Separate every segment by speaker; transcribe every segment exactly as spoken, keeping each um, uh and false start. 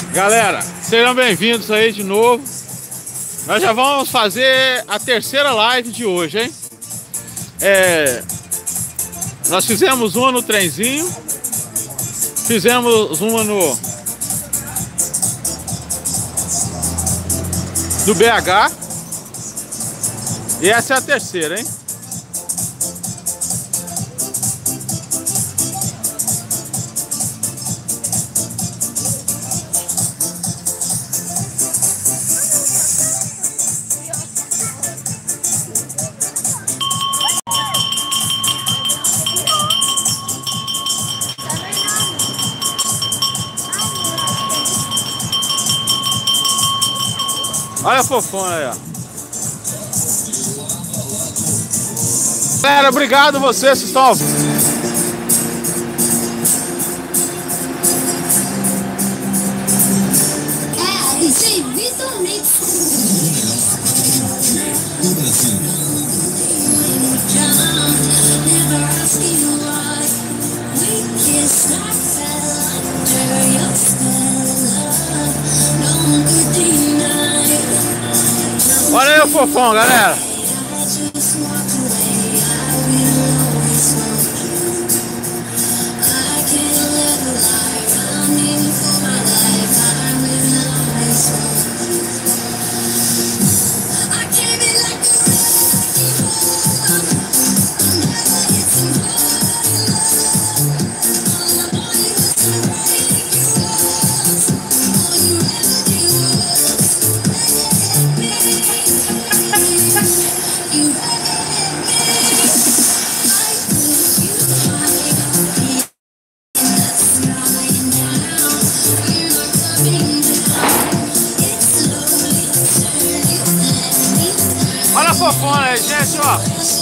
Speaker 1: Galera, sejam bem-vindos aí de novo. Nós já vamos fazer a terceira live de hoje, hein? É, nós fizemos uma no trenzinho, fizemos uma no do B H e essa é a terceira, hein? Olha a fofona aí, ó. Galera, obrigado vocês que estão ao vivo. Olha aí o fofão, galera. Olha a fofona aí, gente, ó.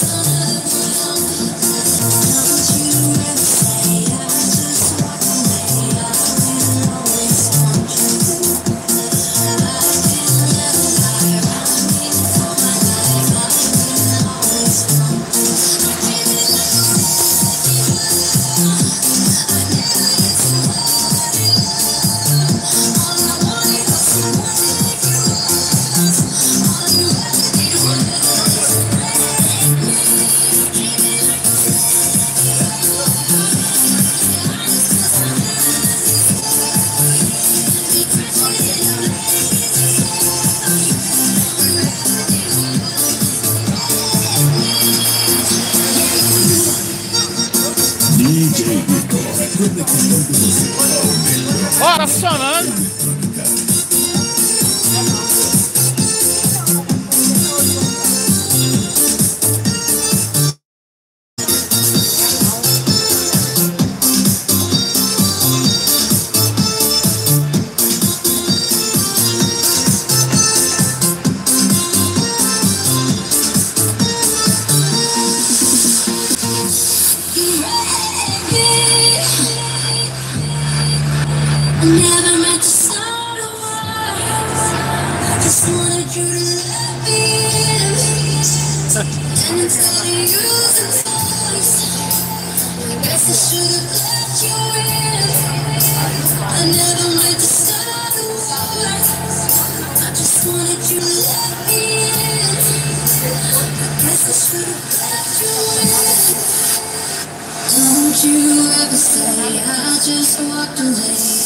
Speaker 1: Bora, funcionando.
Speaker 2: Never meant to start a war. Just wanted you to let me in. And instead of using force, I guess I should have let you in. I never meant to start a war. I just wanted you to let me in. I guess I should have let you in. Don't you ever say I just walked away.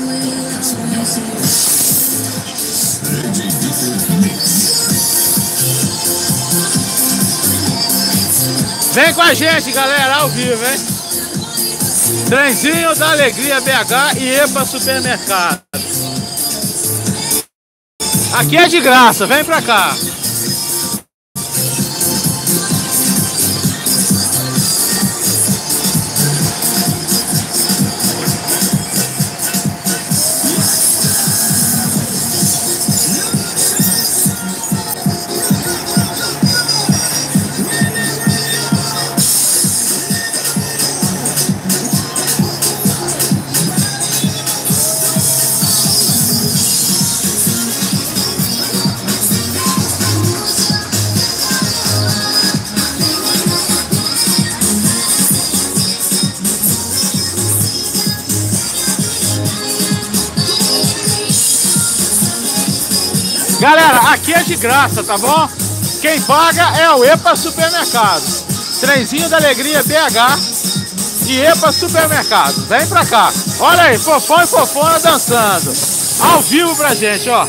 Speaker 1: Vem com a gente, galera, ao vivo, hein? Trenzinho da Alegria B H e EPA Supermercado. Aqui é de graça, vem pra cá. Galera, aqui é de graça, tá bom? Quem paga é o EPA Supermercado. Trenzinho da Alegria B H e EPA Supermercado. Vem pra cá. Olha aí, Fofão e Fofona dançando. Ao vivo pra gente, ó.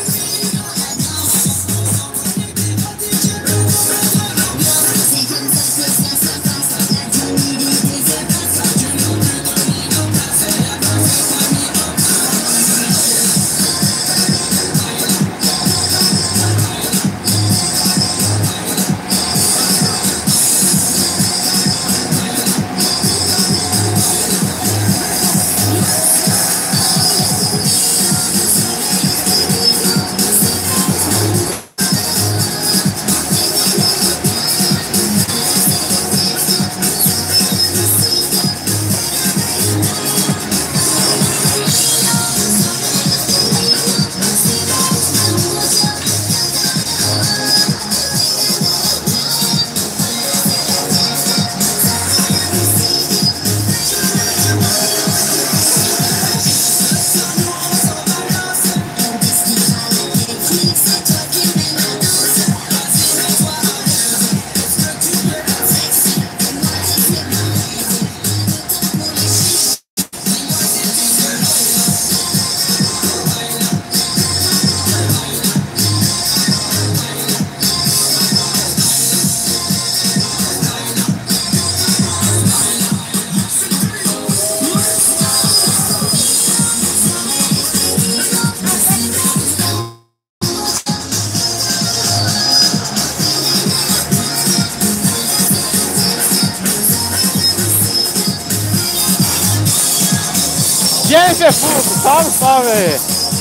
Speaker 1: Jennifer Fugo, salve, salve aí.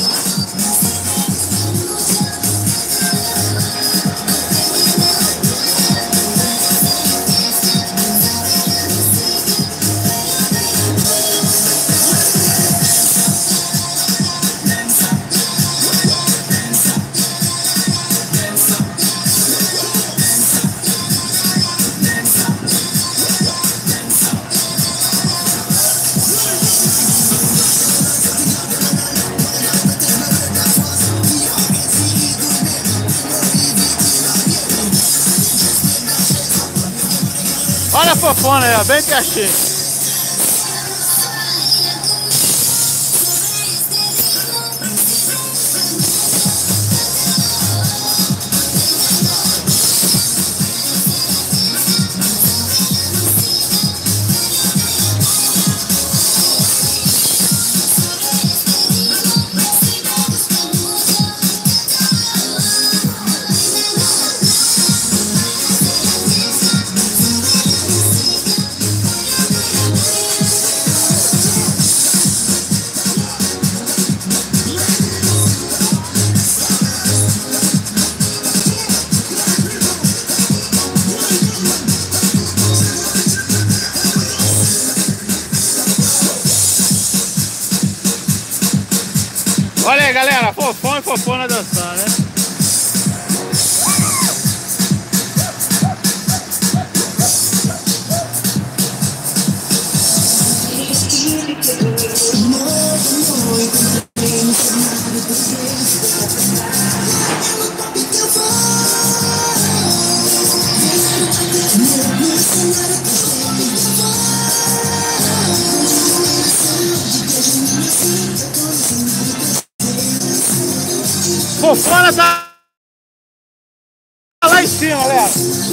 Speaker 1: Olha a Fofona aí, ó, bem pertinho. Olha aí, galera, Fofão e Fofona dançando, né? Fofona tá lá em cima, galera.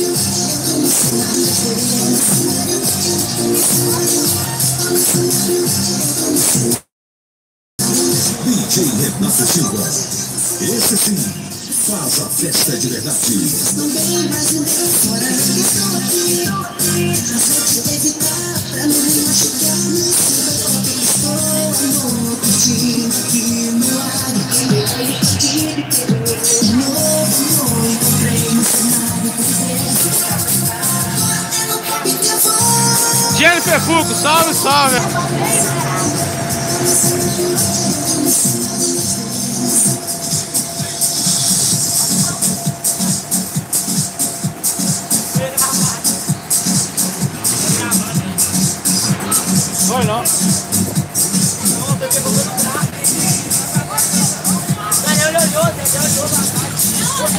Speaker 3: D J Renato Silva, esse sim faz a festa de verdade. Não tem mais ninguém fora, eu estou aqui. A gente deve estar pra não me machucar. Estou amor pedindo aqui no ar.
Speaker 1: Jennifer Fugo, salve, salve. Foi não. Não, tem que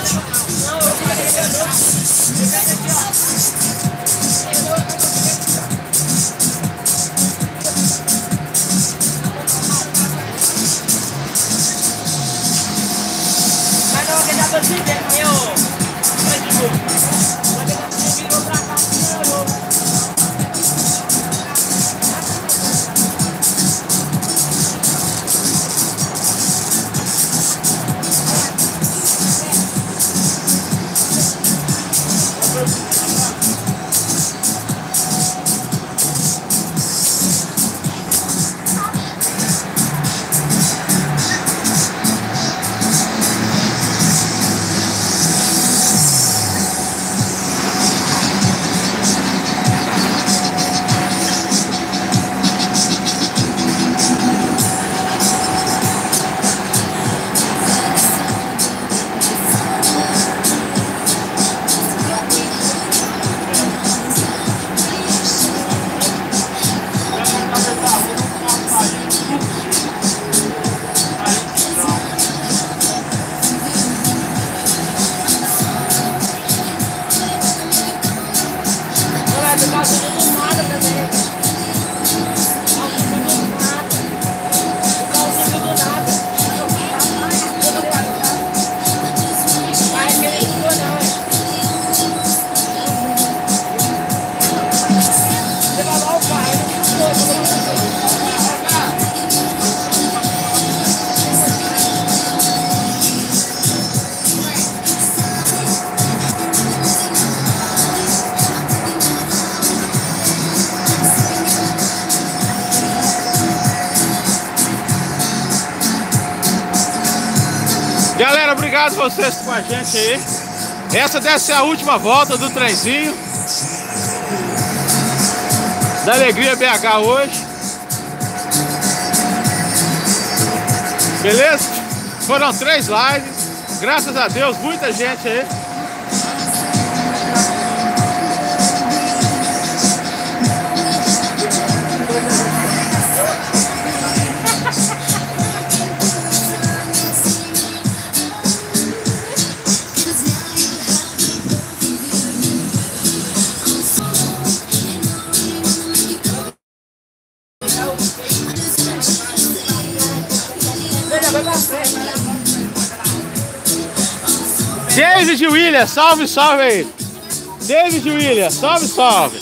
Speaker 1: Galera, obrigado vocês com a gente aí. Essa deve ser a última volta do trenzinho da Alegria B H hoje. Beleza? Foram três lives. Graças a Deus, muita gente aí. David William, salve, salve aí. David William, salve, salve.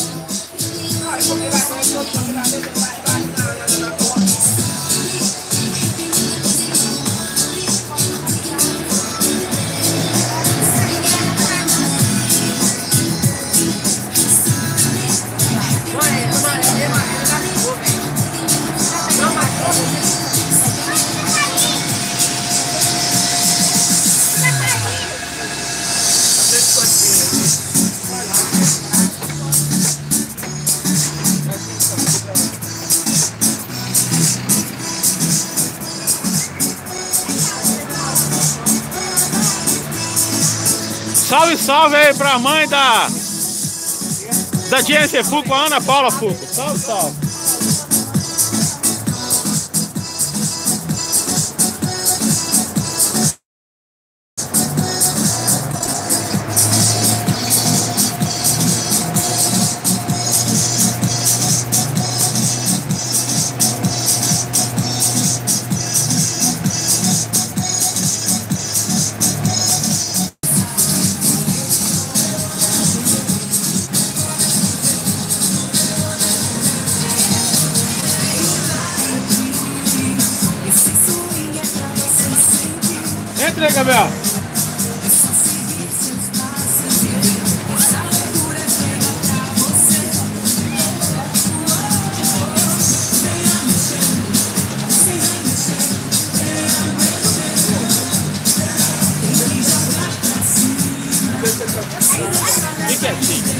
Speaker 1: Salve, salve aí pra mãe da da Jennifer Fuco, a Ana Paula Fuco. Salve, salve. Entra aí, Gabriel. Fique quietinho.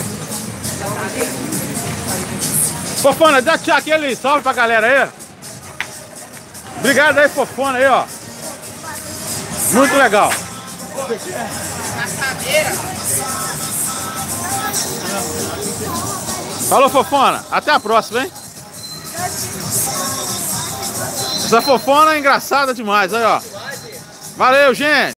Speaker 1: Fofana, dá tchau aquele salve pra galera aí. Obrigado aí, fofona aí, ó. Muito legal. Falou, fofona. Até a próxima, hein? Essa fofona é engraçada demais, aí, ó. Valeu, gente.